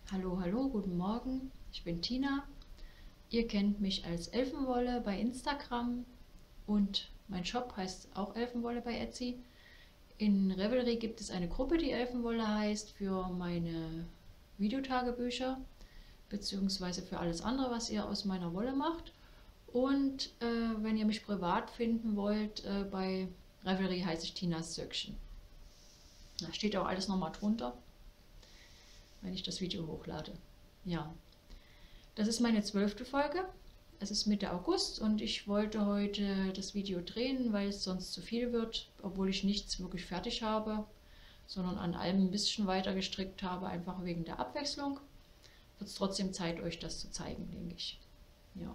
Hallo, hallo, guten Morgen. Ich bin Tina. Ihr kennt mich als Elfenwolle bei Instagram und mein Shop heißt auch Elfenwolle bei Etsy. In Revelry gibt es eine Gruppe, die Elfenwolle heißt, für meine Videotagebücher beziehungsweise für alles andere, was ihr aus meiner Wolle macht. Und wenn ihr mich privat finden wollt, bei Revelry heiße ich Tinas Söckchen. Da steht auch alles nochmal drunter, wenn ich das Video hochlade. Ja, das ist meine 12. Folge. Es ist Mitte August und ich wollte heute das Video drehen, weil es sonst zu viel wird, obwohl ich nichts wirklich fertig habe, sondern an allem ein bisschen weiter gestrickt habe, einfach wegen der Abwechslung. Wird es trotzdem Zeit, euch das zu zeigen, denke ich. Ja.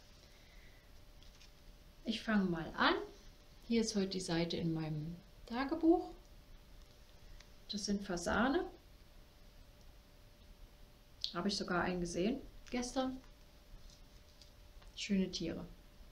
Ich fange mal an. Hier ist heute die Seite in meinem Tagebuch. Das sind Fasane. Habe ich sogar einen gesehen gestern. Schöne Tiere.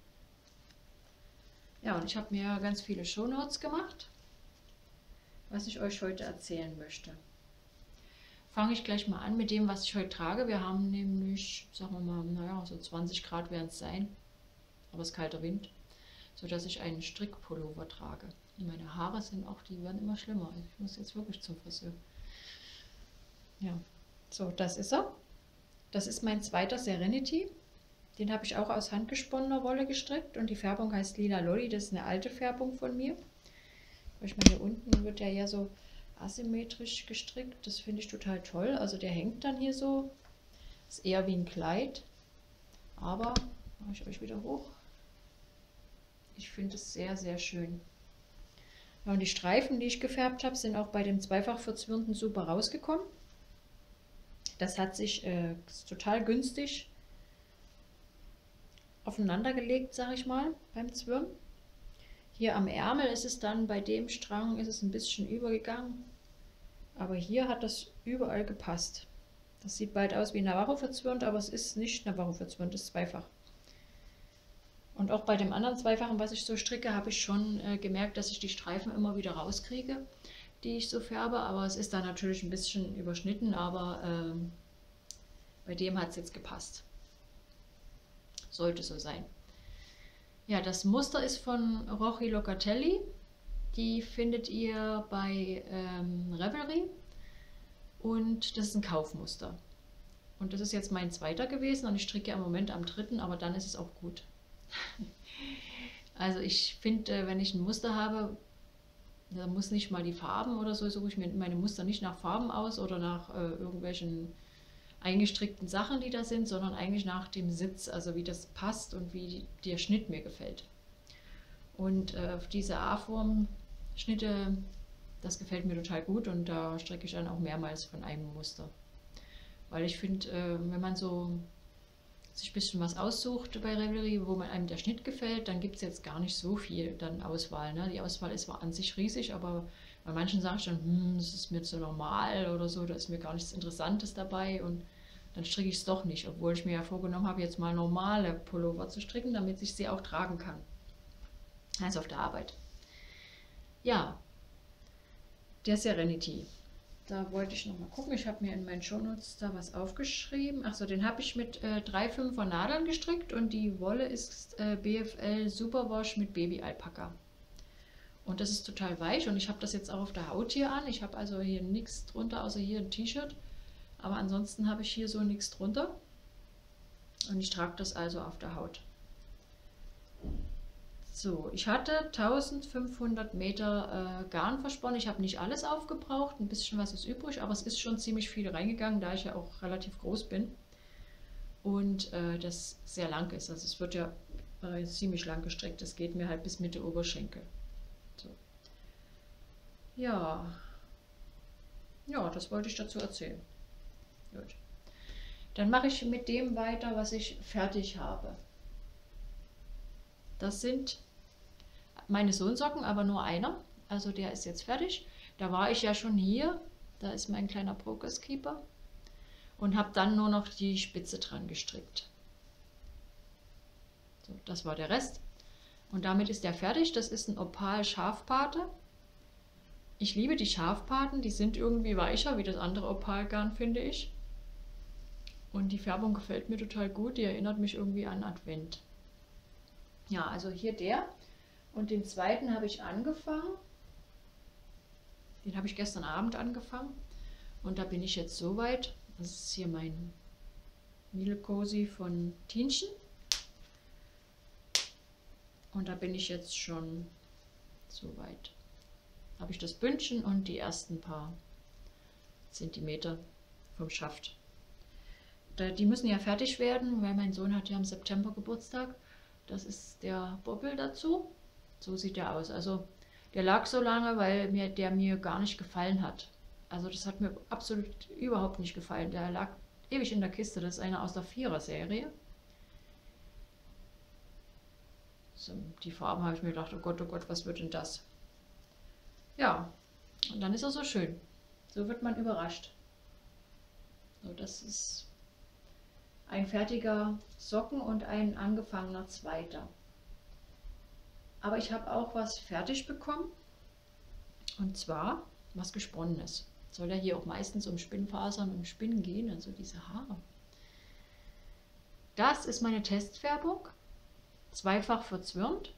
Ja, und ich habe mir ganz viele Shownotes gemacht, was ich euch heute erzählen möchte. Fange ich gleich mal an mit dem, was ich heute trage. Wir haben nämlich, sagen wir mal, naja, so 20 Grad werden es sein, aber es ist kalter Wind, sodass ich einen Strickpullover trage. Und meine Haare sind auch, die werden immer schlimmer. Ich muss jetzt wirklich zum Friseur. Ja, so, das ist er. Das ist mein zweiter Serenity. Den habe ich auch aus handgesponnener Wolle gestrickt und die Färbung heißt Lila Lolli. Das ist eine alte Färbung von mir. Ich meine, hier unten wird der ja so asymmetrisch gestrickt. Das finde ich total toll. Also der hängt dann hier so. Ist eher wie ein Kleid. Aber, mache ich euch wieder hoch. Ich finde es sehr, sehr schön. Ja, und die Streifen, die ich gefärbt habe, sind auch bei dem zweifach verzwirnten super rausgekommen. Das hat sich total günstig aufeinander gelegt, sage ich mal, beim Zwirn. Hier am Ärmel ist es dann, bei dem Strang ist es ein bisschen übergegangen, aber hier hat das überall gepasst. Das sieht bald aus wie Navarro verzwirnt, aber es ist nicht Navarro verzwirnt, es ist zweifach. Und auch bei dem anderen Zweifachen, was ich so stricke, habe ich schon gemerkt, dass ich die Streifen immer wieder rauskriege, die ich so färbe, aber es ist dann natürlich ein bisschen überschnitten, aber bei dem hat es jetzt gepasst. Sollte so sein. Ja, das Muster ist von Rochi Locatelli. Die findet ihr bei Revelry und das ist ein Kaufmuster. Und das ist jetzt mein zweiter gewesen und ich stricke im Moment am dritten, aber dann ist es auch gut. Also ich finde, wenn ich ein Muster habe, da muss nicht mal die Farben oder so, suche ich mir meine Muster nicht nach Farben aus oder nach irgendwelchen eingestrickten Sachen, die da sind, sondern eigentlich nach dem Sitz, also wie das passt und wie der Schnitt mir gefällt. Und auf diese A-Form-Schnitte, das gefällt mir total gut und da stricke ich dann auch mehrmals von einem Muster. Weil ich finde, wenn man so sich ein bisschen was aussucht bei Revelry, wo man einem der Schnitt gefällt, dann gibt es jetzt gar nicht so viel dann Auswahl. Ne? Die Auswahl ist zwar an sich riesig, aber bei manchen sage ich dann, das ist mir zu normal oder so, da ist mir gar nichts Interessantes dabei und dann stricke ich es doch nicht, obwohl ich mir ja vorgenommen habe, jetzt mal normale Pullover zu stricken, damit ich sie auch tragen kann. Also auf der Arbeit. Ja, der Serenity. Da wollte ich noch mal gucken. Ich habe mir in meinen Shownotes da was aufgeschrieben. Achso, den habe ich mit 3,5er Nadeln gestrickt und die Wolle ist BFL Superwash mit Baby-Alpaka. Und das ist total weich und ich habe das jetzt auch auf der Haut hier an. Ich habe also hier nichts drunter, außer hier ein T-Shirt. Aber ansonsten habe ich hier so nichts drunter. Und ich trage das also auf der Haut. So, ich hatte 1500 Meter Garn versponnen. Ich habe nicht alles aufgebraucht, ein bisschen was ist übrig, aber es ist schon ziemlich viel reingegangen, da ich ja auch relativ groß bin und das sehr lang ist. Also es wird ja ziemlich lang gestrickt, das geht mir halt bis Mitte Oberschenkel. So. Ja, das wollte ich dazu erzählen. Gut. Dann mache ich mit dem weiter, was ich fertig habe. Das sind meine Sohnsocken, aber nur einer. Also der ist jetzt fertig. Da war ich ja schon hier. Da ist mein kleiner Progress Keeper. Und habe dann nur noch die Spitze dran gestrickt. So, das war der Rest. Und damit ist der fertig. Das ist ein Opal Schafpate. Ich liebe die Schafpaten. Die sind irgendwie weicher wie das andere Opalgarn, finde ich. Und die Färbung gefällt mir total gut, die erinnert mich irgendwie an Advent. Ja, also hier der. Und den zweiten habe ich angefangen. Den habe ich gestern Abend angefangen. Und da bin ich jetzt soweit. Das ist hier mein Miele Cozy von Tienchen. Und da bin ich jetzt schon soweit. Habe ich das Bündchen und die ersten paar Zentimeter vom Schaft. Die müssen ja fertig werden, weil mein Sohn hat ja im September Geburtstag. Das ist der Bobbel dazu. So sieht der aus. Also der lag so lange, weil der mir gar nicht gefallen hat. Also das hat mir absolut überhaupt nicht gefallen. Der lag ewig in der Kiste. Das ist einer aus der 4er-Serie. So, die Farben habe ich mir gedacht, oh Gott, was wird denn das? Ja, und dann ist er so schön. So wird man überrascht. So, das ist ein fertiger Socken und ein angefangener zweiter. Aber ich habe auch was fertig bekommen. Und zwar was Gesponnenes. Soll ja hier auch meistens um Spinnfasern und Spinnen gehen, also diese Haare. Das ist meine Testfärbung. Zweifach verzwirnt.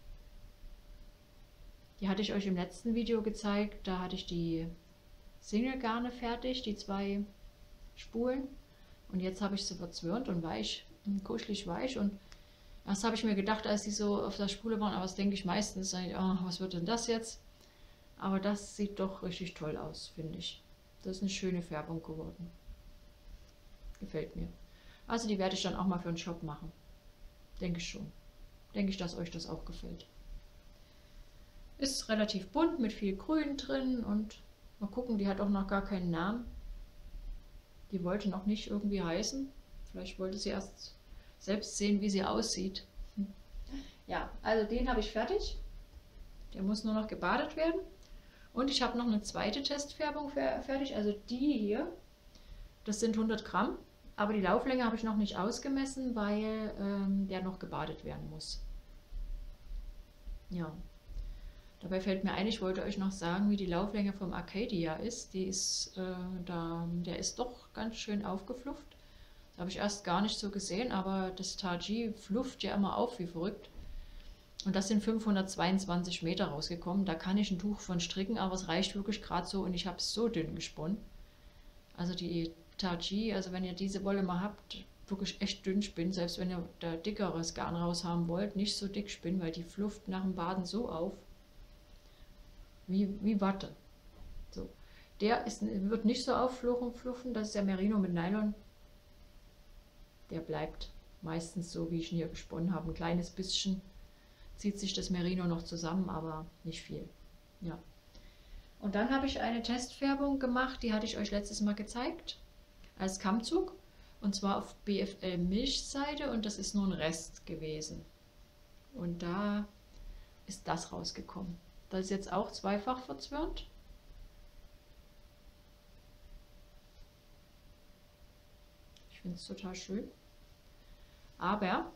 Die hatte ich euch im letzten Video gezeigt. Da hatte ich die Single-Garne fertig, die 2 Spulen. Und jetzt habe ich sie verzwirnt und weich, kuschelig weich. Und erst habe ich mir gedacht, als die so auf der Spule waren, aber das denke ich meistens, oh, was wird denn das jetzt? Aber das sieht doch richtig toll aus, finde ich. Das ist eine schöne Färbung geworden. Gefällt mir. Also die werde ich dann auch mal für einen Shop machen. Denke ich schon. Denke ich, dass euch das auch gefällt. Ist relativ bunt mit viel Grün drin und mal gucken, die hat auch noch gar keinen Namen. Die wollte noch nicht irgendwie heißen. Vielleicht wollte sie erst selbst sehen, wie sie aussieht. Ja, also den habe ich fertig. Der muss nur noch gebadet werden. Und ich habe noch eine zweite Testfärbung fertig. Also die hier, das sind 100 Gramm. Aber die Lauflänge habe ich noch nicht ausgemessen, weil der noch gebadet werden muss. Ja. Dabei fällt mir ein, ich wollte euch noch sagen, wie die Lauflänge vom Arcadia ist. Die ist der ist doch ganz schön aufgeflufft. Das habe ich erst gar nicht so gesehen, aber das Tarji flufft ja immer auf wie verrückt. Und das sind 522 Meter rausgekommen. Da kann ich ein Tuch von stricken, aber es reicht wirklich gerade so und ich habe es so dünn gesponnen. Also die Tarji, also wenn ihr diese Wolle mal habt, wirklich echt dünn spinnen, selbst wenn ihr da dickeres Garn raus haben wollt, nicht so dick spinnen, weil die flufft nach dem Baden so auf. Wie Watte. So. Der wird nicht so auffluffen, das ist der Merino mit Nylon. Der bleibt meistens so, wie ich ihn hier gesponnen habe. Ein kleines bisschen zieht sich das Merino noch zusammen, aber nicht viel. Ja. Und dann habe ich eine Testfärbung gemacht, die hatte ich euch letztes Mal gezeigt, als Kammzug. Und zwar auf BFL Milchseide und das ist nur ein Rest gewesen. Und da ist das rausgekommen. Das ist jetzt auch zweifach verzwirnt. Ich finde es total schön. Aber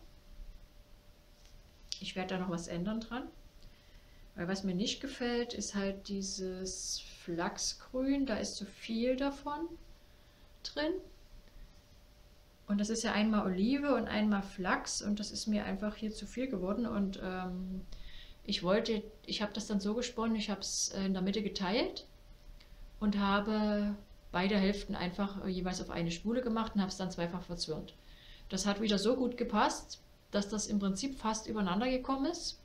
ich werde da noch was ändern dran. Weil was mir nicht gefällt, ist halt dieses Flachsgrün. Da ist zu viel davon drin. Und das ist ja einmal Olive und einmal Flachs. Und das ist mir einfach hier zu viel geworden. Und ich habe das dann so gesponnen, ich habe es in der Mitte geteilt und habe beide Hälften einfach jeweils auf eine Spule gemacht und habe es dann zweifach verzwirnt. Das hat wieder so gut gepasst, dass das im Prinzip fast übereinander gekommen ist.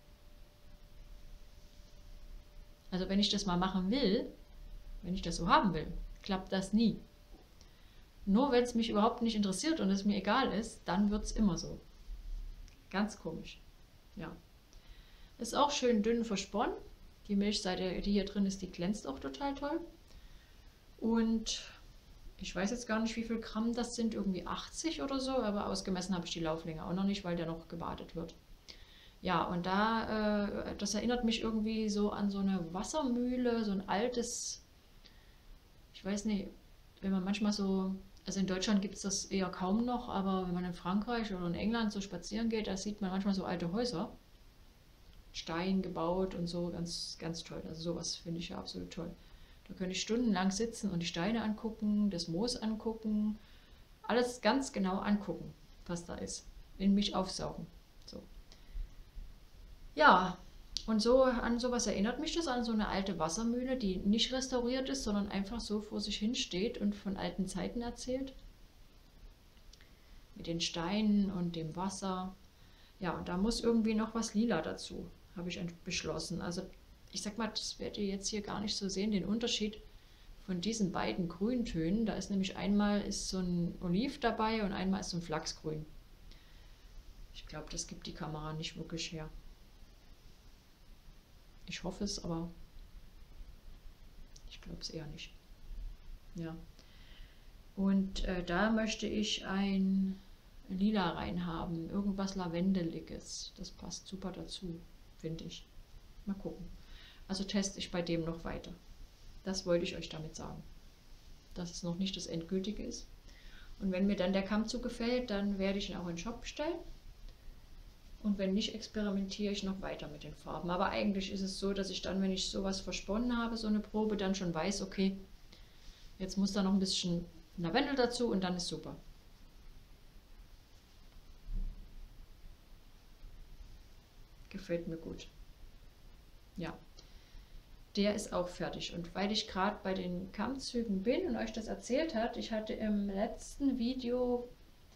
Also wenn ich das mal machen will, wenn ich das so haben will, klappt das nie. Nur wenn es mich überhaupt nicht interessiert und es mir egal ist, dann wird es immer so. Ganz komisch. Ja. Ist auch schön dünn versponnen. Die Milchseite, die hier drin ist, die glänzt auch total toll. Und ich weiß jetzt gar nicht, wie viel Gramm das sind, irgendwie 80 oder so, aber ausgemessen habe ich die Lauflänge auch noch nicht, weil der noch gebadet wird. Ja, und das erinnert mich irgendwie so an so eine Wassermühle, so ein altes, ich weiß nicht, wenn man manchmal so, also in Deutschland gibt es das eher kaum noch, aber wenn man in Frankreich oder in England so spazieren geht, da sieht man manchmal so alte Häuser. Stein gebaut und so, ganz, ganz toll. Also sowas finde ich ja absolut toll. Da könnte ich stundenlang sitzen und die Steine angucken, das Moos angucken, alles ganz genau angucken, was da ist. In mich aufsaugen. So. Ja, und so an sowas erinnert mich das, an so eine alte Wassermühle, die nicht restauriert ist, sondern einfach so vor sich hin steht und von alten Zeiten erzählt. Mit den Steinen und dem Wasser. Ja, und da muss irgendwie noch was lila dazu, habe ich beschlossen. Also ich sag mal, das werdet ihr jetzt hier gar nicht so sehen, den Unterschied von diesen beiden Grüntönen. Da ist nämlich einmal ist so ein Oliv dabei und einmal ist so ein Flachsgrün. Ich glaube, das gibt die Kamera nicht wirklich her. Ich hoffe es, aber ich glaube es eher nicht. Ja. Und da möchte ich ein Lila reinhaben, irgendwas Lavendeliges. Das passt super dazu, finde ich. Mal gucken. Also teste ich bei dem noch weiter. Das wollte ich euch damit sagen. Dass es noch nicht das Endgültige ist. Und wenn mir dann der Kammzug gefällt, dann werde ich ihn auch in den Shop bestellen. Und wenn nicht, experimentiere ich noch weiter mit den Farben. Aber eigentlich ist es so, dass ich dann, wenn ich sowas versponnen habe, so eine Probe, dann schon weiß, okay, jetzt muss da noch ein bisschen Lavendel dazu und dann ist super. Gefällt mir gut. Ja, der ist auch fertig. Und weil ich gerade bei den Kammzügen bin und euch das erzählt hat, ich hatte im letzten Video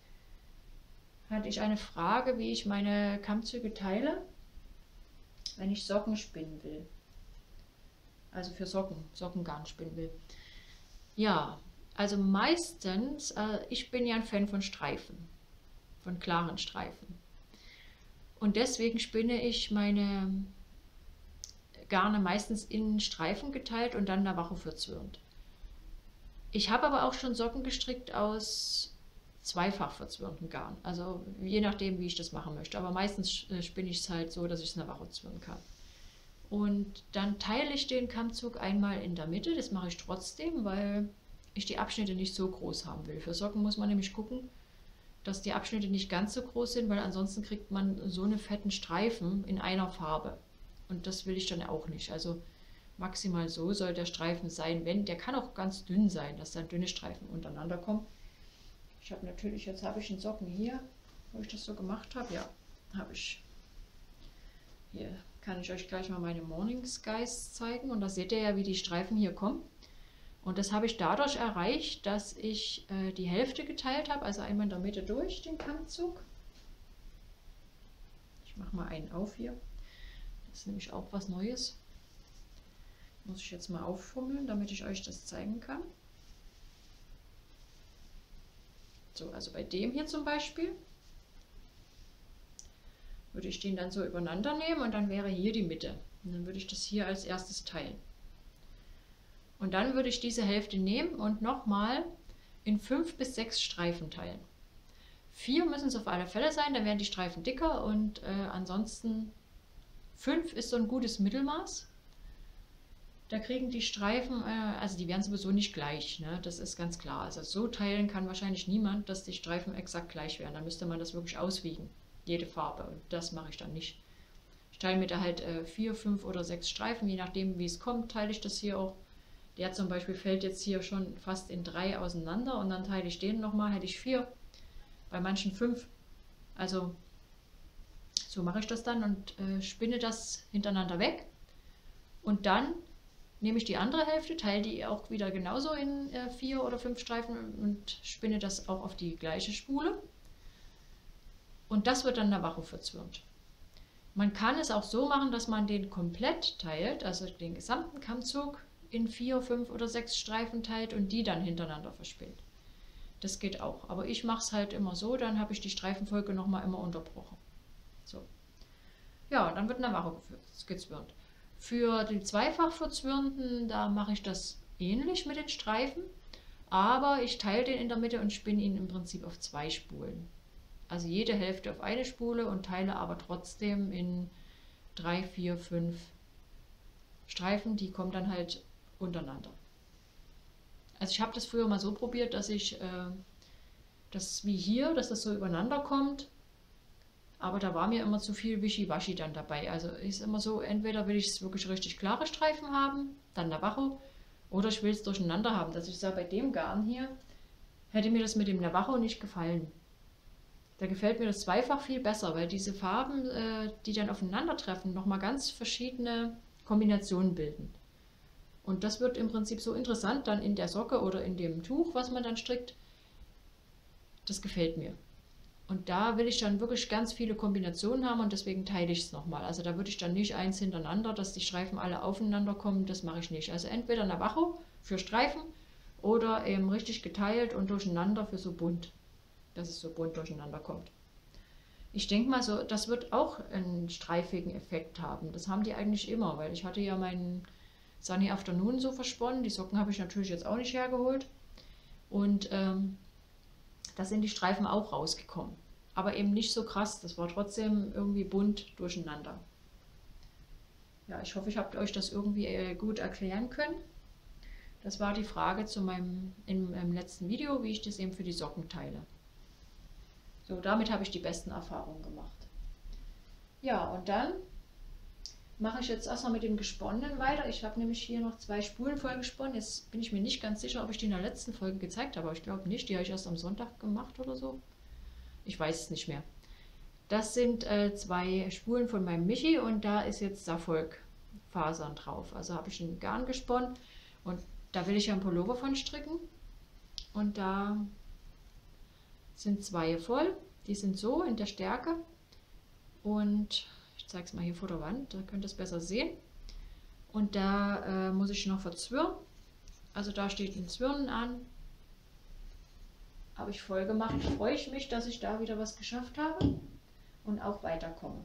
eine Frage, wie ich meine Kammzüge teile, wenn ich Socken spinnen will. Also für Sockengarn spinnen will. Ja, also meistens, ich bin ja ein Fan von Streifen, von klaren Streifen. Und deswegen spinne ich meine Garne meistens in Streifen geteilt und dann Navajo verzwirnt. Ich habe aber auch schon Socken gestrickt aus zweifach verzwirnten Garn. Also je nachdem, wie ich das machen möchte. Aber meistens spinne ich es halt so, dass ich es Navajo zwirnen kann. Und dann teile ich den Kammzug einmal in der Mitte. Das mache ich trotzdem, weil ich die Abschnitte nicht so groß haben will. Für Socken muss man nämlich gucken, dass die Abschnitte nicht ganz so groß sind, weil ansonsten kriegt man so eine fetten Streifen in einer Farbe. Und das will ich dann auch nicht. Also maximal so soll der Streifen sein. Der kann auch ganz dünn sein, dass dann dünne Streifen untereinander kommen. Ich habe natürlich, jetzt habe ich einen Socken hier, wo ich das so gemacht habe. Ja, habe ich. Hier kann ich euch gleich mal meine Morning Skies zeigen. Und da seht ihr ja, wie die Streifen hier kommen. Und das habe ich dadurch erreicht, dass ich die Hälfte geteilt habe, also einmal in der Mitte durch den Kammzug. Ich mache mal einen auf hier. Das ist nämlich auch was Neues. Muss ich jetzt mal auffummeln, damit ich euch das zeigen kann. So, also bei dem hier zum Beispiel würde ich den dann so übereinander nehmen und dann wäre hier die Mitte. Und dann würde ich das hier als erstes teilen. Und dann würde ich diese Hälfte nehmen und nochmal in 5 bis 6 Streifen teilen. 4 müssen es auf alle Fälle sein, dann werden die Streifen dicker und ansonsten 5 ist so ein gutes Mittelmaß. Da kriegen die Streifen, also die werden sowieso nicht gleich, ne? Das ist ganz klar. Also so teilen kann wahrscheinlich niemand, dass die Streifen exakt gleich werden. Da müsste man das wirklich auswiegen, jede Farbe. Und das mache ich dann nicht. Ich teile mir da halt 4, 5 oder 6 Streifen, je nachdem wie es kommt, teile ich das hier auch. Der zum Beispiel fällt jetzt hier schon fast in 3 auseinander und dann teile ich den nochmal, hätte ich 4, bei manchen 5. Also so mache ich das dann und spinne das hintereinander weg. Und dann nehme ich die andere Hälfte, teile die auch wieder genauso in 4 oder 5 Streifen und spinne das auch auf die gleiche Spule. Und das wird dann Navajo verzwirnt. Man kann es auch so machen, dass man den komplett teilt, also den gesamten Kammzug in 4, 5 oder 6 Streifen teilt und die dann hintereinander verspinnt. Das geht auch, aber ich mache es halt immer so, dann habe ich die Streifenfolge nochmal immer unterbrochen. So. Ja, dann wird Navajo gezwirnt. Für die zweifach verzwirnten, da mache ich das ähnlich mit den Streifen, aber ich teile den in der Mitte und spinne ihn im Prinzip auf 2 Spulen. Also jede Hälfte auf eine Spule und teile aber trotzdem in 3, 4, 5 Streifen, die kommen dann halt untereinander. Also ich habe das früher mal so probiert, dass ich das wie hier, dass das so übereinander kommt. Aber da war mir immer zu viel Wischiwaschi dann dabei. Also ist immer so, entweder will ich es wirklich richtig klare Streifen haben, dann Navajo, oder ich will es durcheinander haben. Dass ich sage, bei dem Garn hier, hätte mir das mit dem Navajo nicht gefallen. Da gefällt mir das zweifach viel besser, weil diese Farben, die dann aufeinandertreffen, nochmal ganz verschiedene Kombinationen bilden. Und das wird im Prinzip so interessant dann in der Socke oder in dem Tuch, was man dann strickt. Das gefällt mir. Und da will ich dann wirklich ganz viele Kombinationen haben und deswegen teile ich es nochmal. Also da würde ich dann nicht eins hintereinander, dass die Streifen alle aufeinander kommen, das mache ich nicht. Also entweder Navajo für Streifen oder eben richtig geteilt und durcheinander für so bunt, dass es so bunt durcheinander kommt. Ich denke mal, so, das wird auch einen streifigen Effekt haben. Das haben die eigentlich immer, weil ich hatte ja meinen Sunny Afternoon so versponnen. Die Socken habe ich natürlich jetzt auch nicht hergeholt. Und da sind die Streifen auch rausgekommen. Aber eben nicht so krass. Das war trotzdem irgendwie bunt durcheinander. Ja, ich hoffe, ich habe euch das irgendwie gut erklären können. Das war die Frage zu im letzten Video, wie ich das eben für die Socken teile. So, damit habe ich die besten Erfahrungen gemacht. Ja, und dann mache ich jetzt erstmal mit dem Gesponnenen weiter. Ich habe nämlich hier noch 2 Spulen voll gesponnen. Jetzt bin ich mir nicht ganz sicher, ob ich die in der letzten Folge gezeigt habe, aber ich glaube nicht. Die habe ich erst am Sonntag gemacht oder so. Ich weiß es nicht mehr. Das sind 2 Spulen von meinem Michi und da ist jetzt Saffolk-Fasern drauf. Also habe ich ein Garn gesponnen und da will ich ja einen Pullover von stricken. Und da sind 2 voll. Die sind so in der Stärke. Und ich zeige es mal hier vor der Wand, da könnt ihr es besser sehen. Und da muss ich noch verzwirren. Also da steht ein Zwirnen an. Habe ich voll gemacht. Da freue ich mich, dass ich da wieder was geschafft habe und auch weiterkomme.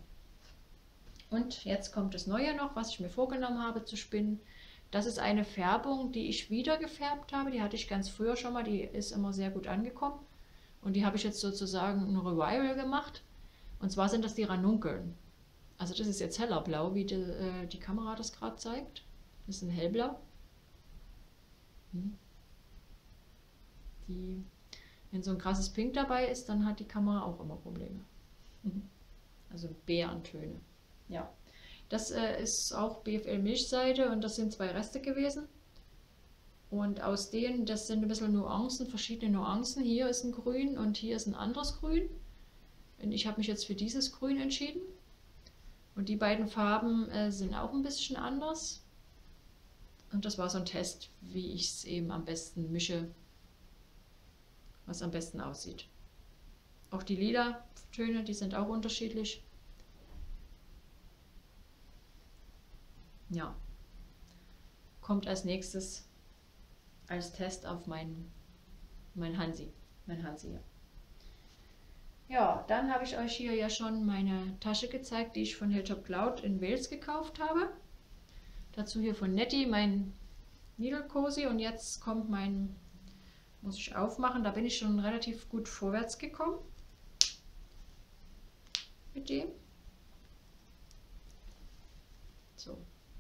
Und jetzt kommt das Neue noch, was ich mir vorgenommen habe zu spinnen. Das ist eine Färbung, die ich wieder gefärbt habe. Die hatte ich ganz früher schon mal. Die ist immer sehr gut angekommen. Und die habe ich jetzt sozusagen ein Revival gemacht. Und zwar sind das die Ranunkeln. Also das ist jetzt heller Blau, wie die Kamera das gerade zeigt. Das ist ein hellblau. Wenn so ein krasses Pink dabei ist, dann hat die Kamera auch immer Probleme. Also Beerentöne. Ja, das ist auch BFL Milchseide und das sind 2 Reste gewesen. Und aus denen, das sind ein bisschen Nuancen, verschiedene Nuancen. Hier ist ein Grün und hier ist ein anderes Grün. Und ich habe mich jetzt für dieses Grün entschieden. Und die beiden Farben sind auch ein bisschen anders. Und das war so ein Test, wie ich es eben am besten mische, was am besten aussieht. Auch die lila Töne, die sind auch unterschiedlich. Ja, kommt als nächstes als Test auf mein Hansi. Mein Hansi, ja. Ja, dann habe ich euch hier ja schon meine Tasche gezeigt, die ich von Hilltop Cloud in Wales gekauft habe. Dazu hier von Nettie mein Needle Cozy und jetzt kommt muss ich aufmachen, da bin ich schon relativ gut vorwärts gekommen mit dem. So.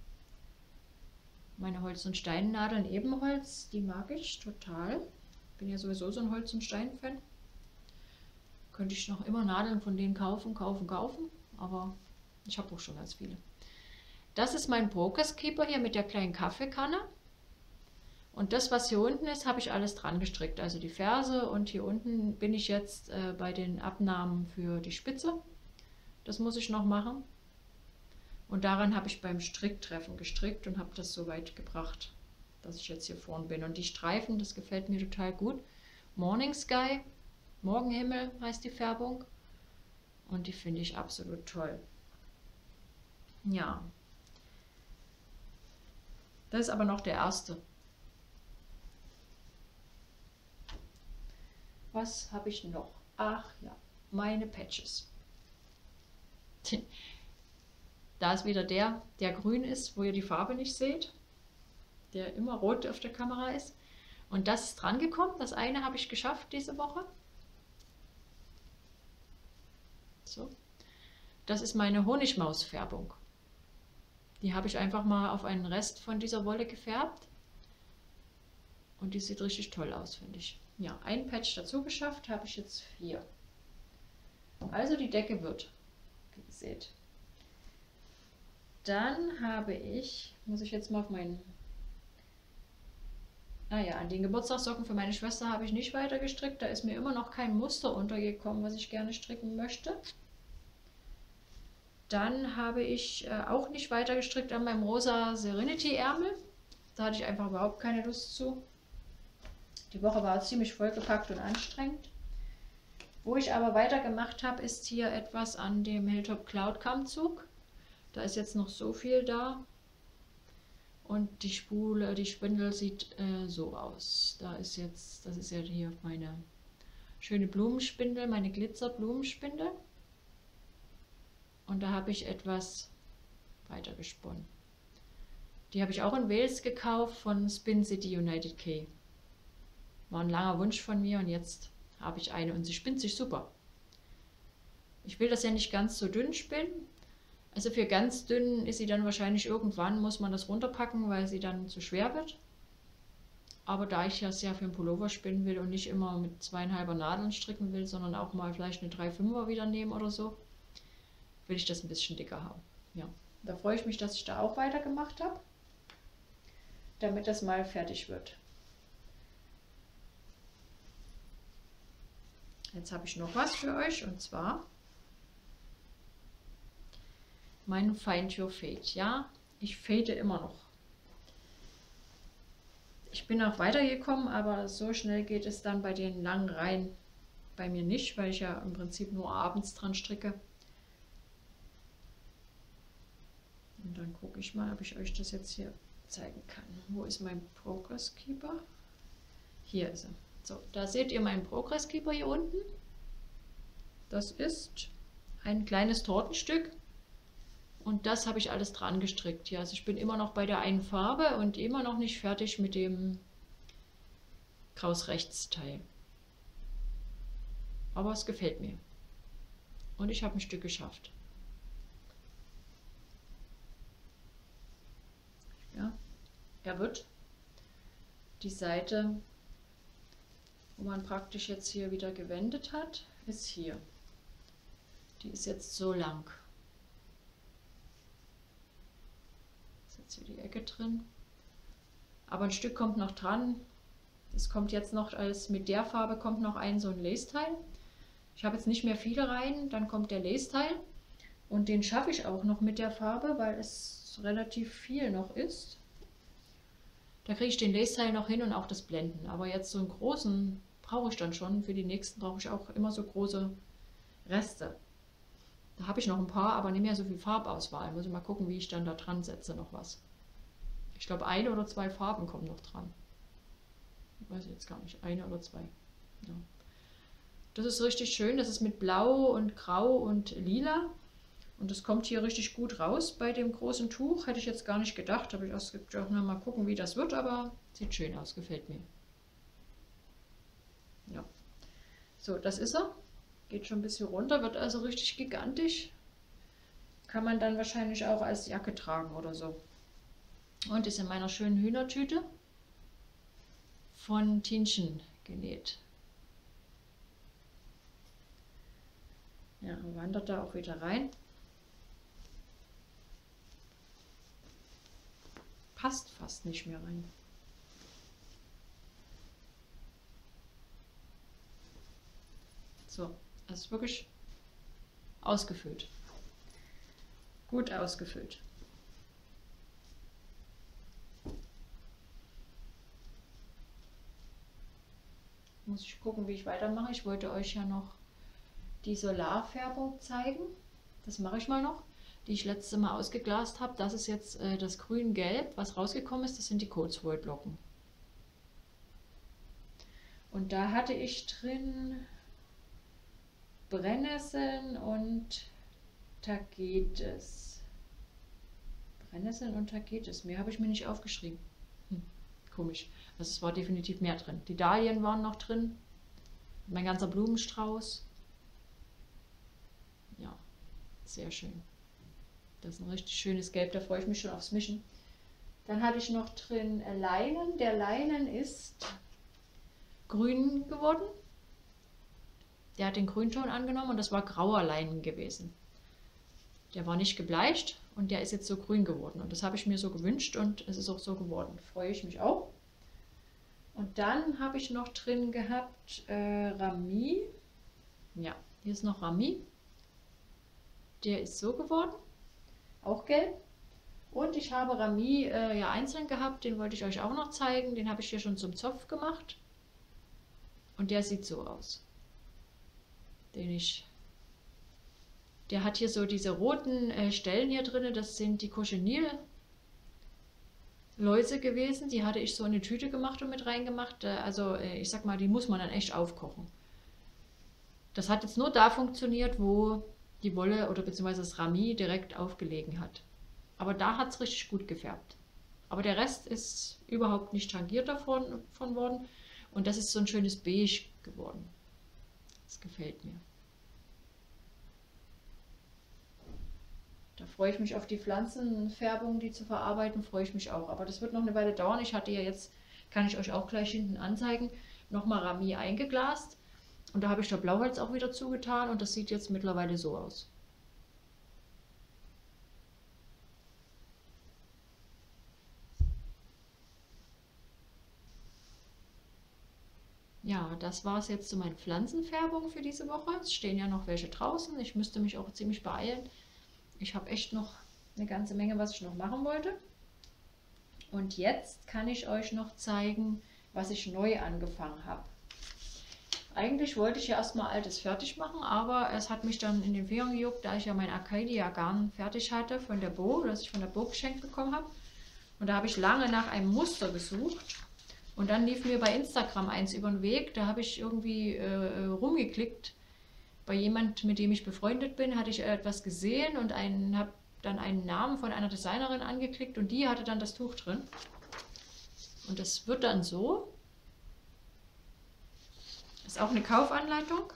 Meine Holz- und Steinnadeln Ebenholz, die mag ich total. Bin ja sowieso so ein Holz- und Stein-Fan. Könnte ich noch immer Nadeln von denen kaufen, aber ich habe auch schon ganz viele. Das ist mein Brokers Keeper hier mit der kleinen Kaffeekanne. Und das, was hier unten ist, habe ich alles dran gestrickt. Also die Ferse und hier unten bin ich jetzt bei den Abnahmen für die Spitze. Das muss ich noch machen. Und daran habe ich beim Stricktreffen gestrickt und habe das so weit gebracht, dass ich jetzt hier vorne bin. Und die Streifen, das gefällt mir total gut. Morning Sky, Morgenhimmel heißt die Färbung. Und die finde ich absolut toll. Ja. Das ist aber noch der erste. Was habe ich noch? Ach ja, meine Patches. Da ist wieder der grün ist, wo ihr die Farbe nicht seht. Der immer rot auf der Kamera ist. Und das ist dran gekommen. Das eine habe ich geschafft diese Woche. So. Das ist meine Honigmausfärbung. Die habe ich einfach mal auf einen Rest von dieser Wolle gefärbt. Und die sieht richtig toll aus, finde ich. Ja, ein Patch dazu geschafft, habe ich jetzt 4. Also die Decke wird gesät. Dann habe ich, muss ich jetzt mal auf meinen Naja, an den Geburtstagssocken für meine Schwester habe ich nicht weiter gestrickt. Da ist mir immer noch kein Muster untergekommen, was ich gerne stricken möchte. Dann habe ich auch nicht weiter gestrickt an meinem rosa Serenity Ärmel. Da hatte ich einfach überhaupt keine Lust zu. Die Woche war ziemlich vollgepackt und anstrengend. Wo ich aber weitergemacht habe, ist hier etwas an dem Hilltop Cloud Kammzug. Da ist jetzt noch so viel da. Und die Spule, die Spindel sieht so aus. Das ist ja hier meine schöne Blumenspindel, meine Glitzerblumenspindel. Und da habe ich etwas weiter gesponnen. Die habe ich auch in Wales gekauft von Spin City United Key. War ein langer Wunsch von mir und jetzt habe ich eine und sie spinnt sich super. Ich will das ja nicht ganz so dünn spinnen. Also für ganz dünn ist sie dann wahrscheinlich irgendwann, muss man das runterpacken, weil sie dann zu schwer wird. Aber da ich das ja für einen Pullover spinnen will und nicht immer mit 2,5er Nadeln stricken will, sondern auch mal vielleicht eine 3,5er wieder nehmen oder so, will ich das ein bisschen dicker haben. Ja, da freue ich mich, dass ich da auch weitergemacht habe, damit das mal fertig wird. Jetzt habe ich noch was für euch und zwar mein Find Your Fade. Ja, ich fade immer noch. Ich bin auch weitergekommen, aber so schnell geht es dann bei den langen Reihen bei mir nicht, weil ich ja im Prinzip nur abends dran stricke. Und dann gucke ich mal, ob ich euch das jetzt hier zeigen kann. Wo ist mein Progress Keeper? Hier ist er. So, da seht ihr meinen Progress Keeper hier unten. Das ist ein kleines Tortenstück. Und das habe ich alles dran gestrickt. Ja, also ich bin immer noch bei der einen Farbe und immer noch nicht fertig mit dem Kraus-Rechts-Teil. Aber es gefällt mir. Und ich habe ein Stück geschafft. Ja, er wird die Seite, wo man praktisch jetzt hier wieder gewendet hat, ist hier. Die ist jetzt so lang. Ist jetzt hier die Ecke drin. Aber ein Stück kommt noch dran. Es kommt jetzt noch, als mit der Farbe kommt noch so ein Lace-Teil. Ich habe jetzt nicht mehr viele rein, dann kommt der Lace-Teil. Und den schaffe ich auch noch mit der Farbe, weil es relativ viel noch ist. Da kriege ich den Lace-Teil noch hin und auch das Blenden. Aber jetzt so einen großen brauche ich dann schon. Für die nächsten brauche ich auch immer so große Reste. Da habe ich noch ein paar, aber nicht mehr so viel Farbauswahl. Muss ich mal gucken, wie ich dann da dran setze noch was. Ich glaube, 1 oder 2 Farben kommen noch dran. Ich weiß jetzt gar nicht, 1 oder 2. Ja. Das ist richtig schön. Das ist mit Blau und Grau und Lila. Und das kommt hier richtig gut raus bei dem großen Tuch. Hätte ich jetzt gar nicht gedacht. Habe ich erst auch noch mal gucken, wie das wird, aber sieht schön aus, gefällt mir. Ja. So, das ist er. Geht schon ein bisschen runter, wird also richtig gigantisch. Kann man dann wahrscheinlich auch als Jacke tragen oder so. Und ist in meiner schönen Hühnertüte von Tienchen genäht. Ja, wandert da auch wieder rein. Passt fast nicht mehr rein. So, das ist wirklich ausgefüllt. Gut ausgefüllt. Muss ich gucken, wie ich weitermache. Ich wollte euch ja noch die Solarfärbung zeigen. Das mache ich mal noch, die ich letztes Mal ausgeglast habe. Das ist jetzt das Grün-Gelb, was rausgekommen ist. Das sind die Cotswold-Locken. Und da hatte ich drin Brennnesseln und Tagetes. Brennnesseln und Tagetes. Mehr habe ich mir nicht aufgeschrieben. Komisch. Also es war definitiv mehr drin. Die Dahlien waren noch drin. Mein ganzer Blumenstrauß. Ja, sehr schön. Das ist ein richtig schönes Gelb. Da freue ich mich schon aufs Mischen. Dann hatte ich noch drin Leinen. Der Leinen ist grün geworden. Der hat den Grünton angenommen und das war grauer Leinen gewesen. Der war nicht gebleicht und der ist jetzt so grün geworden. Und das habe ich mir so gewünscht und es ist auch so geworden. Freue ich mich auch. Und dann habe ich noch drin gehabt Rami. Ja, hier ist noch Rami. Der ist so geworden, auch gelb. Und ich habe Rami ja einzeln gehabt, den wollte ich euch auch noch zeigen. Den habe ich hier schon zum Zopf gemacht. Und der sieht so aus. Der hat hier so diese roten Stellen hier drin, das sind die Cochineal-Läuse gewesen. Die hatte ich so in eine Tüte gemacht und mit reingemacht. Also ich sag mal, die muss man dann echt aufkochen. Das hat jetzt nur da funktioniert, wo die Wolle oder beziehungsweise das Rami direkt aufgelegen hat. Aber da hat es richtig gut gefärbt. Aber der Rest ist überhaupt nicht tangiert davon worden. Und das ist so ein schönes Beige geworden. Das gefällt mir. Da freue ich mich auf die Pflanzenfärbung, die zu verarbeiten, freue ich mich auch. Aber das wird noch eine Weile dauern. Ich hatte ja jetzt, kann ich euch auch gleich hinten anzeigen, nochmal Rami eingeglast. Und da habe ich da Blauholz auch wieder zugetan und das sieht jetzt mittlerweile so aus. Ja, das war es jetzt zu meinen Pflanzenfärbungen für diese Woche. Es stehen ja noch welche draußen. Ich müsste mich auch ziemlich beeilen. Ich habe echt noch eine ganze Menge, was ich noch machen wollte. Und jetzt kann ich euch noch zeigen, was ich neu angefangen habe. Eigentlich wollte ich ja erstmal Altes fertig machen, aber es hat mich dann in den Fingern gejuckt, da ich ja mein Arcadia-Garn fertig hatte von der Bo, das ich von der Bo geschenkt bekommen habe. Und da habe ich lange nach einem Muster gesucht. Und dann lief mir bei Instagram eins über den Weg, da habe ich irgendwie rumgeklickt. Bei jemand, mit dem ich befreundet bin, hatte ich etwas gesehen und habe dann einen Namen von einer Designerin angeklickt und die hatte dann das Tuch drin. Und das wird dann so. Ist auch eine Kaufanleitung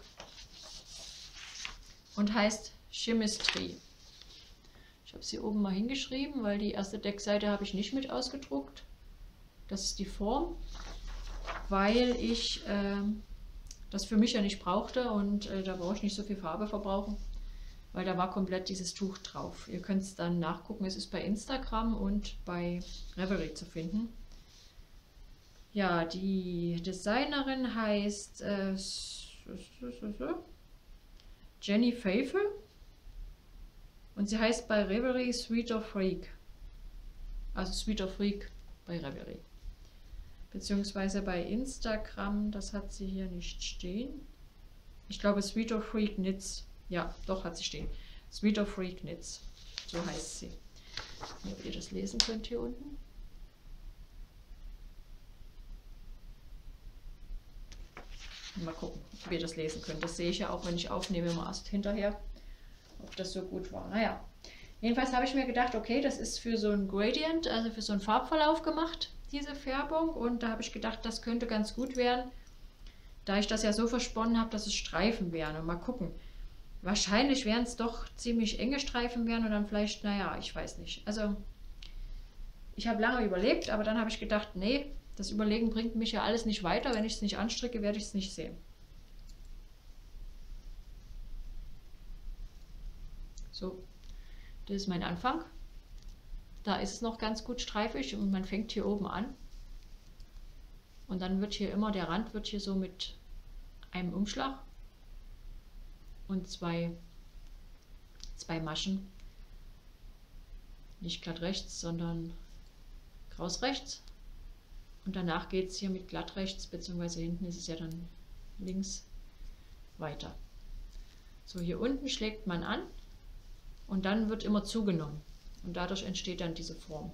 und heißt Chemistry. Ich habe sie oben mal hingeschrieben, weil die erste Deckseite habe ich nicht mit ausgedruckt. Das ist die Form, weil ich das für mich ja nicht brauchte und da brauche ich nicht so viel Farbe verbrauchen, weil da war komplett dieses Tuch drauf. Ihr könnt es dann nachgucken, es ist bei Instagram und bei Reverie zu finden. Ja, die Designerin heißt Jenny Feifel und sie heißt bei Reverie Sweeter Freak. Also Sweeter Freak bei Reverie. Beziehungsweise bei Instagram, das hat sie hier nicht stehen. Ich glaube Sweeter Freak Knits. Ja, doch hat sie stehen. Sweeter Freak Knits. So heißt sie. Ob ihr das lesen könnt hier unten. Mal gucken, ob ihr das lesen könnt. Das sehe ich ja auch, wenn ich aufnehme, immer erst hinterher, ob das so gut war. Naja, jedenfalls habe ich mir gedacht, okay, das ist für so ein Gradient, also für so einen Farbverlauf gemacht, diese Färbung. Und da habe ich gedacht, das könnte ganz gut werden, da ich das ja so versponnen habe, dass es Streifen wären. Und mal gucken. Wahrscheinlich werden es doch ziemlich enge Streifen werden und dann vielleicht, naja, ich weiß nicht. Also, ich habe lange überlegt, aber dann habe ich gedacht, nee, das Überlegen bringt mich ja alles nicht weiter. Wenn ich es nicht anstricke, werde ich es nicht sehen. So, das ist mein Anfang. Da ist es noch ganz gut streifig und man fängt hier oben an. Und dann wird hier immer, der Rand wird hier so mit einem Umschlag und zwei Maschen. Nicht glatt rechts, sondern kraus rechts. Und danach geht es hier mit glatt rechts, beziehungsweise hinten ist es ja dann links weiter. So, hier unten schlägt man an und dann wird immer zugenommen. Und dadurch entsteht dann diese Form.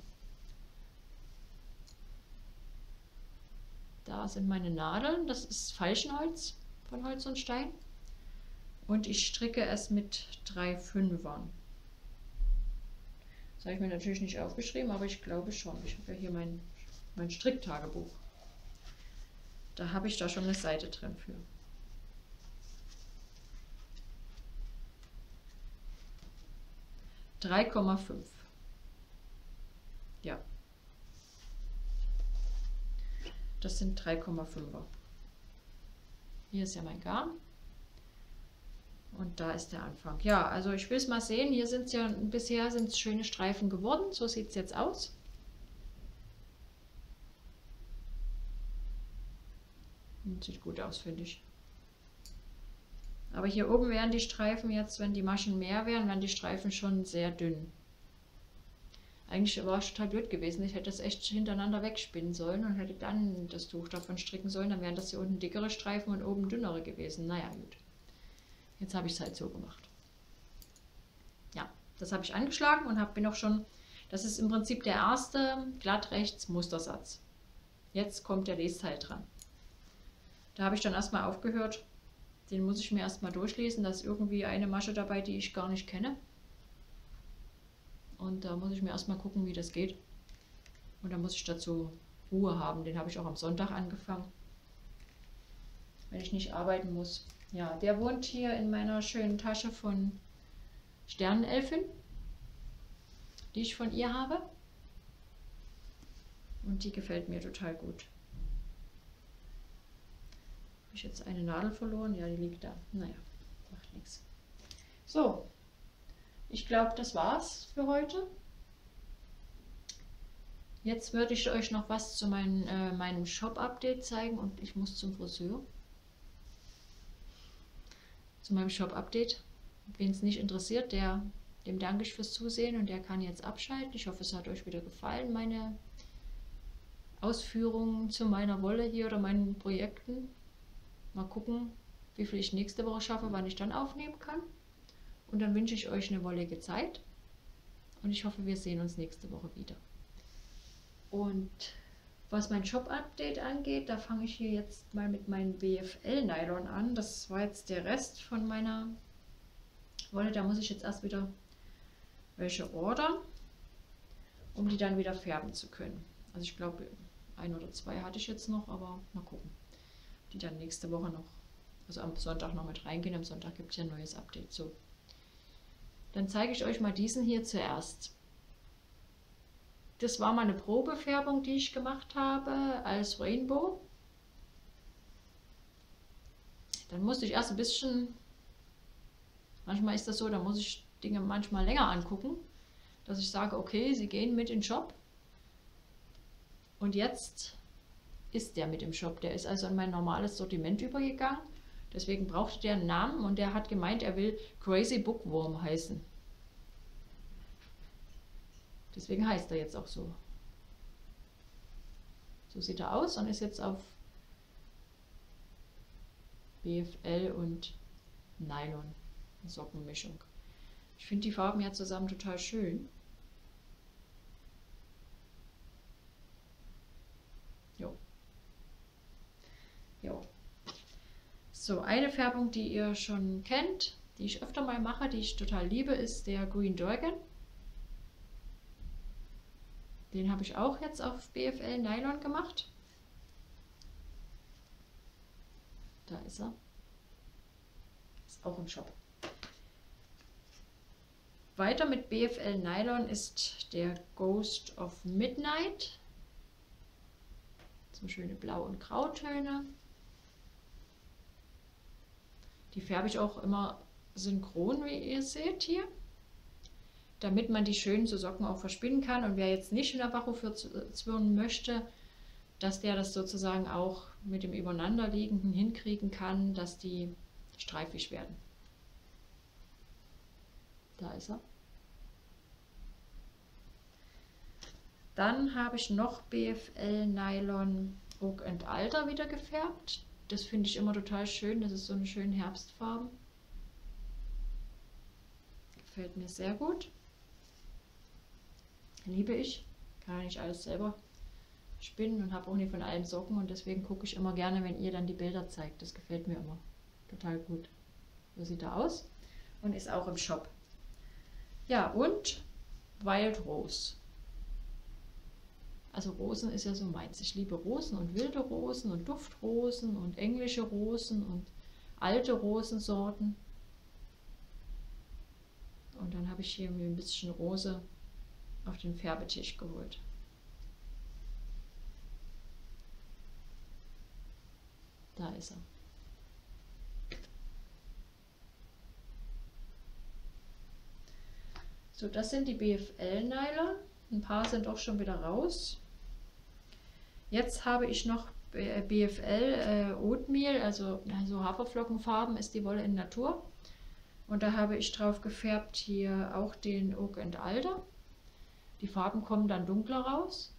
Da sind meine Nadeln, das ist Veilchenholz von Holz und Stein. Und ich stricke es mit 3 Fünfern. Das habe ich mir natürlich nicht aufgeschrieben, aber ich glaube schon. Ich habe ja hier mein Stricktagebuch. Da habe ich da schon eine Seite drin für. ,5. Ja. Das sind 3,5er. Hier ist ja mein Garn. Und da ist der Anfang. Ja, also ich will es mal sehen. Hier sind es ja, bisher sind es schöne Streifen geworden. So sieht es jetzt aus. Sieht gut aus, finde ich. Aber hier oben wären die Streifen jetzt, wenn die Maschen mehr wären, wären die Streifen schon sehr dünn. Eigentlich war es total blöd gewesen. Ich hätte das echt hintereinander wegspinnen sollen und hätte dann das Tuch davon stricken sollen. Dann wären das hier unten dickere Streifen und oben dünnere gewesen. Naja, gut. Jetzt habe ich es halt so gemacht. Ja, das habe ich angeschlagen und bin auch schon... Das ist im Prinzip der erste glatt rechts Mustersatz. Jetzt kommt der Lesteil dran. Da habe ich dann erstmal aufgehört. Den muss ich mir erstmal durchlesen. Da ist irgendwie eine Masche dabei, die ich gar nicht kenne. Und da muss ich mir erstmal gucken, wie das geht. Und da muss ich dazu Ruhe haben. Den habe ich auch am Sonntag angefangen, wenn ich nicht arbeiten muss. Ja, der wohnt hier in meiner schönen Tasche von Sternenelfin, die ich von ihr habe. Und die gefällt mir total gut. Habe ich jetzt eine Nadel verloren? Ja, die liegt da. Naja, macht nichts. So, ich glaube, das war's für heute. Jetzt würde ich euch noch was zu meinem Shop-Update zeigen und ich muss zum Friseur. Zu meinem Shop-Update. Wen es nicht interessiert, dem danke ich fürs Zusehen und der kann jetzt abschalten. Ich hoffe, es hat euch wieder gefallen, meine Ausführungen zu meiner Wolle hier oder meinen Projekten. Mal gucken, wie viel ich nächste Woche schaffe, wann ich dann aufnehmen kann. Und dann wünsche ich euch eine wollige Zeit. Und ich hoffe, wir sehen uns nächste Woche wieder. Und was mein Shop-Update angeht, da fange ich hier jetzt mal mit meinem BFL-Nylon an. Das war jetzt der Rest von meiner Wolle. Da muss ich jetzt erst wieder welche ordern, um die dann wieder färben zu können. Also ich glaube, 1 oder 2 hatte ich jetzt noch, aber mal gucken. Die dann nächste Woche noch, also am Sonntag noch mit reingehen. Am Sonntag gibt es ja ein neues Update. So, dann zeige ich euch mal diesen hier zuerst. Das war mal eine Probefärbung, die ich gemacht habe als Rainbow. Dann musste ich erst ein bisschen, manchmal ist das so, da muss ich Dinge manchmal länger angucken, dass ich sage, okay, sie gehen mit in den Shop. Und jetzt ist der mit im Shop. Der ist also in mein normales Sortiment übergegangen. Deswegen brauchte der einen Namen und der hat gemeint, er will Crazy Bookworm heißen. Deswegen heißt er jetzt auch so. So sieht er aus und ist jetzt auf BFL und Nylon, eine Sockenmischung. Ich finde die Farben ja zusammen total schön. Jo. Jo. So, eine Färbung, die ihr schon kennt, die ich öfter mal mache, die ich total liebe, ist der Green Dragon. Den habe ich auch jetzt auf BFL Nylon gemacht. Da ist er. Ist auch im Shop. Weiter mit BFL Nylon ist der Ghost of Midnight. So schöne Blau- und Grautöne. Die färbe ich auch immer synchron, wie ihr seht hier, damit man die schön zu Socken auch verspinnen kann. Und wer jetzt nicht in der Bacho für zwirnen möchte, dass der das sozusagen auch mit dem Übereinanderliegenden hinkriegen kann, dass die streifig werden. Da ist er. Dann habe ich noch BFL Nylon Oak and Alter wieder gefärbt. Das finde ich immer total schön. Das ist so eine schöne Herbstfarbe. Gefällt mir sehr gut. Liebe ich. Kann ja nicht alles selber spinnen und habe auch nicht von allem Socken. Und deswegen gucke ich immer gerne, wenn ihr dann die Bilder zeigt. Das gefällt mir immer total gut. So sieht er aus. Und ist auch im Shop. Ja, und Wild Rose. Also Rosen ist ja so meins. Ich liebe Rosen und wilde Rosen und Duftrosen und englische Rosen und alte Rosensorten. Und dann habe ich hier mir ein bisschen Rose auf den Färbetisch geholt. Da ist er. So, das sind die BFL Nylon. Ein paar sind auch schon wieder raus. Jetzt habe ich noch BFL Oatmeal, also Haferflockenfarben ist die Wolle in Natur. Und da habe ich drauf gefärbt hier auch den Oak and Alder. Die Farben kommen dann dunkler raus.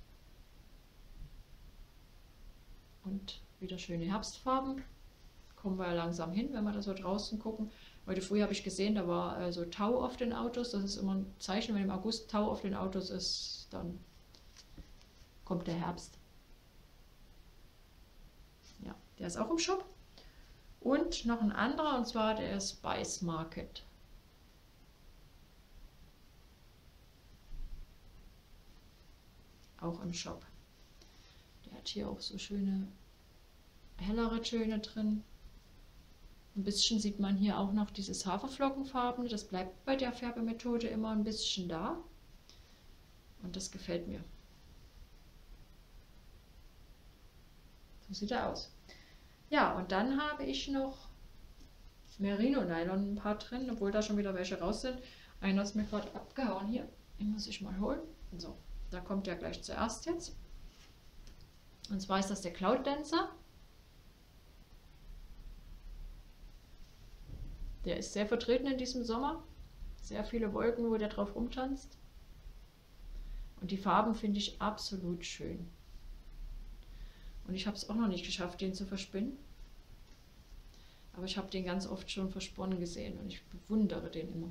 Und wieder schöne Herbstfarben. Kommen wir ja langsam hin, wenn wir da so draußen gucken. Heute früh habe ich gesehen, da war so Tau auf den Autos. Das ist immer ein Zeichen, wenn im August Tau auf den Autos ist, dann kommt der Herbst. Ja, der ist auch im Shop. Und noch ein anderer, und zwar der Spice Market. Auch im Shop. Der hat hier auch so schöne, hellere Töne drin. Ein bisschen sieht man hier auch noch dieses Haferflockenfarben. Das bleibt bei der Färbemethode immer ein bisschen da. Und das gefällt mir. So sieht er aus. Ja, und dann habe ich noch Merino-Nylon ein paar drin, obwohl da schon wieder welche raus sind. Einer ist mir gerade abgehauen hier. Den muss ich mal holen. So, da kommt der gleich zuerst jetzt. Und zwar ist das der Cloud Dancer. Der ist sehr vertreten in diesem Sommer. Sehr viele Wolken, wo der drauf rumtanzt. Und die Farben finde ich absolut schön. Und ich habe es auch noch nicht geschafft, den zu verspinnen. Aber ich habe den ganz oft schon versponnen gesehen und ich bewundere den immer.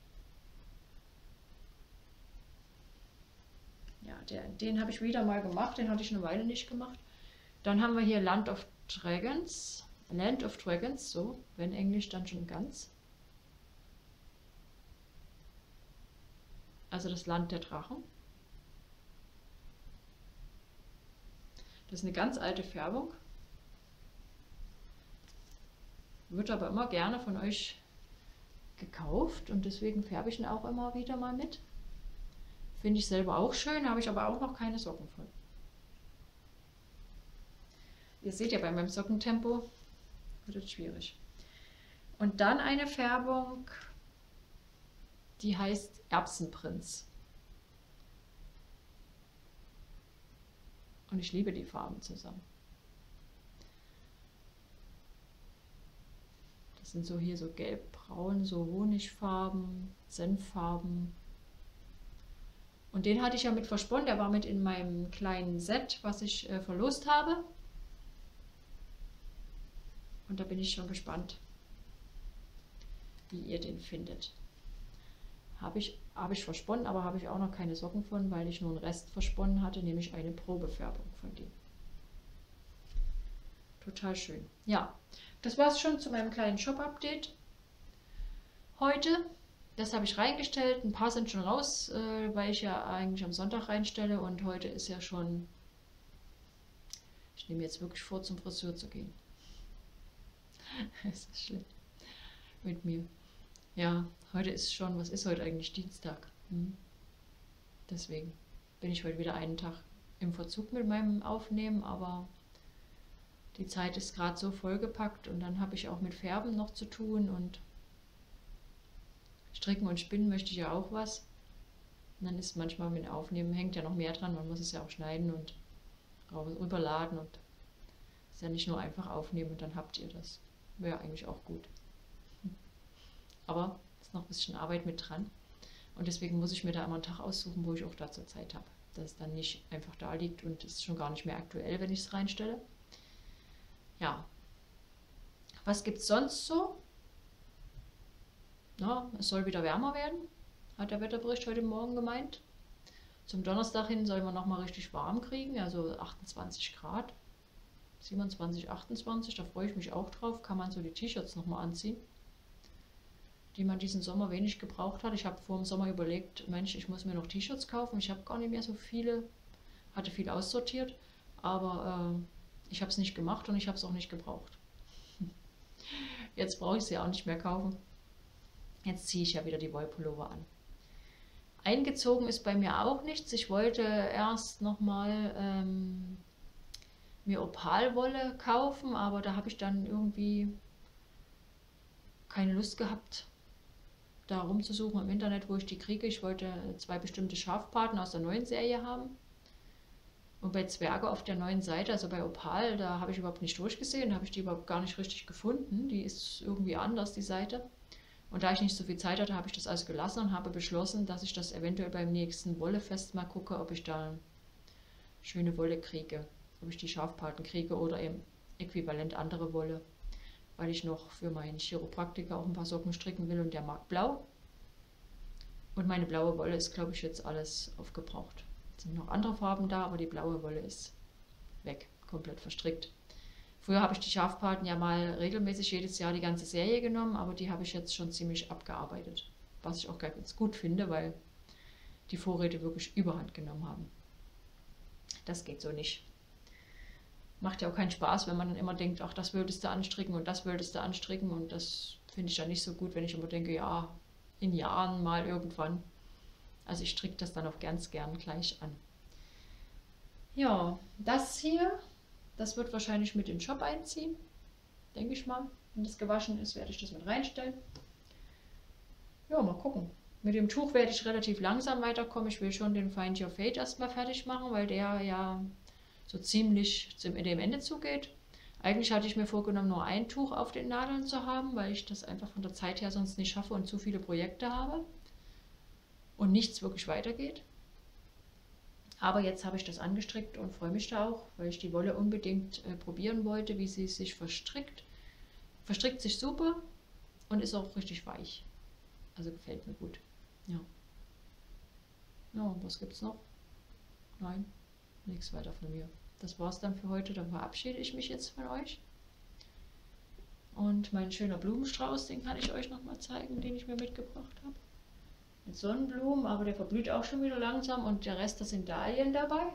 Ja, den habe ich wieder mal gemacht, den hatte ich eine Weile nicht gemacht. Dann haben wir hier Land of Dragons, so, wenn Englisch dann schon ganz. Also das Land der Drachen. Das ist eine ganz alte Färbung. Wird aber immer gerne von euch gekauft und deswegen färbe ich ihn auch immer wieder mal mit. Finde ich selber auch schön, habe ich aber auch noch keine Socken von. Ihr seht ja, bei meinem Sockentempo wird es schwierig. Und dann eine Färbung, die heißt Erbsenprinz. Und ich liebe die Farben zusammen. Das sind so hier so gelb-braun, so Honigfarben, Senffarben. Und den hatte ich ja mit versponnen, der war mit in meinem kleinen Set, was ich verlost habe. Und da bin ich schon gespannt, wie ihr den findet. Habe ich versponnen, aber habe ich auch noch keine Socken von, weil ich nur einen Rest versponnen hatte, nämlich eine Probefärbung von dem. Total schön. Ja, das war es schon zu meinem kleinen Shop-Update heute. Das habe ich reingestellt. Ein paar sind schon raus, weil ich ja eigentlich am Sonntag reinstelle und heute ist ja schon... Ich nehme jetzt wirklich vor, zum Friseur zu gehen. Es ist schlimm mit mir. Ja, heute ist schon, was ist heute eigentlich? Dienstag. Deswegen bin ich heute wieder einen Tag im Verzug mit meinem Aufnehmen, aber die Zeit ist gerade so vollgepackt und dann habe ich auch mit Färben noch zu tun und Stricken und Spinnen möchte ich ja auch was. Und dann ist manchmal mit Aufnehmen, hängt ja noch mehr dran, man muss es ja auch schneiden und rüberladen und ist ja nicht nur einfach aufnehmen und dann habt ihr das. Wäre eigentlich auch gut. Aber es ist noch ein bisschen Arbeit mit dran. Und deswegen muss ich mir da immer einen Tag aussuchen, wo ich auch dazu Zeit habe. Dass es dann nicht einfach da liegt und es ist schon gar nicht mehr aktuell, wenn ich es reinstelle. Ja. Was gibt es sonst so? Ja, es soll wieder wärmer werden, hat der Wetterbericht heute Morgen gemeint. Zum Donnerstag hin sollen wir nochmal richtig warm kriegen, also 28 Grad. 27, 28, da freue ich mich auch drauf. Kann man so die T-Shirts nochmal anziehen, die man diesen Sommer wenig gebraucht hat. Ich habe vor dem Sommer überlegt, Mensch, ich muss mir noch T-Shirts kaufen. Ich habe gar nicht mehr so viele, hatte viel aussortiert, aber ich habe es nicht gemacht und ich habe es auch nicht gebraucht. Jetzt brauche ich sie auch nicht mehr kaufen. Jetzt ziehe ich ja wieder die Wollpullover an. Eingezogen ist bei mir auch nichts. Ich wollte erst nochmal mir Opalwolle kaufen, aber da habe ich dann irgendwie keine Lust gehabt, da rumzusuchen im Internet, wo ich die kriege. Ich wollte 2 bestimmte Schafpaten aus der neuen Serie haben. Und bei Zwerge auf der neuen Seite, also bei Opal, da habe ich überhaupt nicht durchgesehen, da habe ich die überhaupt gar nicht richtig gefunden. Die ist irgendwie anders, die Seite. Und da ich nicht so viel Zeit hatte, habe ich das also gelassen und habe beschlossen, dass ich das eventuell beim nächsten Wollefest mal gucke, ob ich da schöne Wolle kriege. Ob ich die Schafpaten kriege oder eben äquivalent andere Wolle. Weil ich noch für meinen Chiropraktiker auch ein paar Socken stricken will und der mag blau. Und meine blaue Wolle ist, glaube ich, jetzt alles aufgebraucht. Es sind noch andere Farben da, aber die blaue Wolle ist weg, komplett verstrickt. Früher habe ich die Schafpaten ja mal regelmäßig jedes Jahr die ganze Serie genommen, aber die habe ich jetzt schon ziemlich abgearbeitet. Was ich auch ganz gut finde, weil die Vorräte wirklich Überhand genommen haben. Das geht so nicht. Macht ja auch keinen Spaß, wenn man dann immer denkt, ach, das würdest du anstricken und das würdest du anstricken. Und das finde ich dann nicht so gut, wenn ich immer denke, ja, in Jahren mal irgendwann. Also ich stricke das dann auch ganz gern gleich an. Ja, das hier, das wird wahrscheinlich mit in den Shop einziehen, denke ich mal. Wenn das gewaschen ist, werde ich das mit reinstellen. Ja, mal gucken. Mit dem Tuch werde ich relativ langsam weiterkommen. Ich will schon den Find Your Fate erstmal fertig machen, weil der ja so ziemlich dem Ende zugeht. Eigentlich hatte ich mir vorgenommen, nur ein Tuch auf den Nadeln zu haben, weil ich das einfach von der Zeit her sonst nicht schaffe und zu viele Projekte habe und nichts wirklich weitergeht. Aber jetzt habe ich das angestrickt und freue mich da auch, weil ich die Wolle unbedingt probieren wollte, wie sie sich verstrickt. Verstrickt sich super und ist auch richtig weich. Also gefällt mir gut. Ja. Ja, was gibt's noch? Nein, nichts weiter von mir. Das war's dann für heute. Dann verabschiede ich mich jetzt von euch. Und mein schöner Blumenstrauß, den kann ich euch nochmal zeigen, den ich mir mitgebracht habe. Mit Sonnenblumen, aber der verblüht auch schon wieder langsam und der Rest, das sind Dahlien dabei.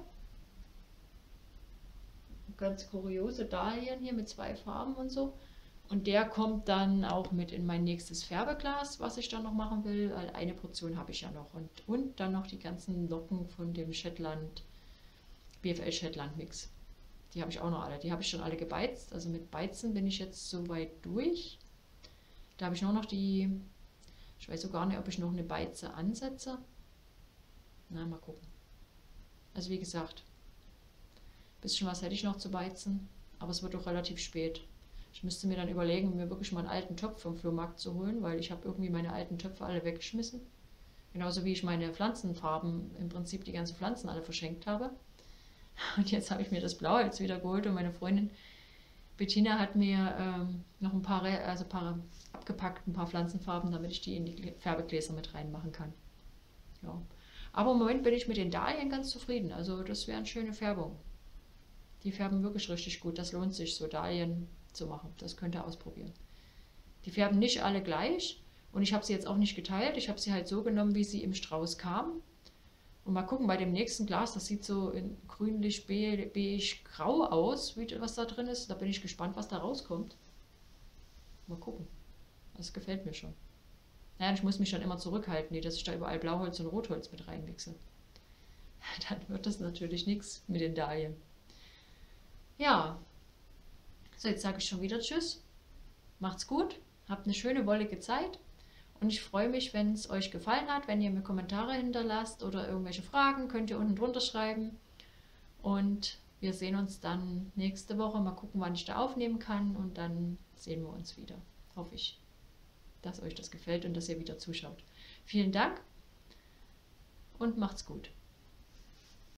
Ganz kuriose Dahlien hier mit 2 Farben und so. Und der kommt dann auch mit in mein nächstes Färbeglas, was ich dann noch machen will. Eine Portion habe ich ja noch. Und dann noch die ganzen Locken von dem Shetland, BFL Shetland Mix. Die habe ich auch noch alle. Die habe ich schon alle gebeizt. Also mit Beizen bin ich jetzt soweit durch. Da habe ich nur noch die... Ich weiß sogar nicht, ob ich noch eine Beize ansetze. Na, mal gucken. Also wie gesagt, ein bisschen was hätte ich noch zu beizen, aber es wird doch relativ spät. Ich müsste mir dann überlegen, mir wirklich mal einen alten Topf vom Flohmarkt zu holen, weil ich habe irgendwie meine alten Töpfe alle weggeschmissen. Genauso wie ich meine Pflanzenfarben, im Prinzip die ganzen Pflanzen alle verschenkt habe. Und jetzt habe ich mir das Blauholz wieder geholt und meine Freundin Bettina hat mir noch ein paar abgepackt, ein paar Pflanzenfarben, damit ich die in die Färbegläser mit reinmachen kann. Ja. Aber im Moment bin ich mit den Dahlien ganz zufrieden. Also das wäre eine schöne Färbung. Die färben wirklich richtig gut. Das lohnt sich, so Dahlien zu machen. Das könnt ihr ausprobieren. Die färben nicht alle gleich und ich habe sie jetzt auch nicht geteilt. Ich habe sie halt so genommen, wie sie im Strauß kamen. Und mal gucken, bei dem nächsten Glas, das sieht so in grünlich, beige, grau aus, was da drin ist. Da bin ich gespannt, was da rauskommt. Mal gucken. Das gefällt mir schon. Naja, ich muss mich dann immer zurückhalten, nicht, dass ich da überall Blauholz und Rotholz mit reinmixe. Dann wird das natürlich nichts mit den Dahlien. Ja, so jetzt sage ich schon wieder Tschüss. Macht's gut, habt eine schöne wollige Zeit. Und ich freue mich, wenn es euch gefallen hat, wenn ihr mir Kommentare hinterlasst oder irgendwelche Fragen, könnt ihr unten drunter schreiben. Und wir sehen uns dann nächste Woche. Mal gucken, wann ich da aufnehmen kann. Und dann sehen wir uns wieder. Hoffe ich, dass euch das gefällt und dass ihr wieder zuschaut. Vielen Dank und macht's gut.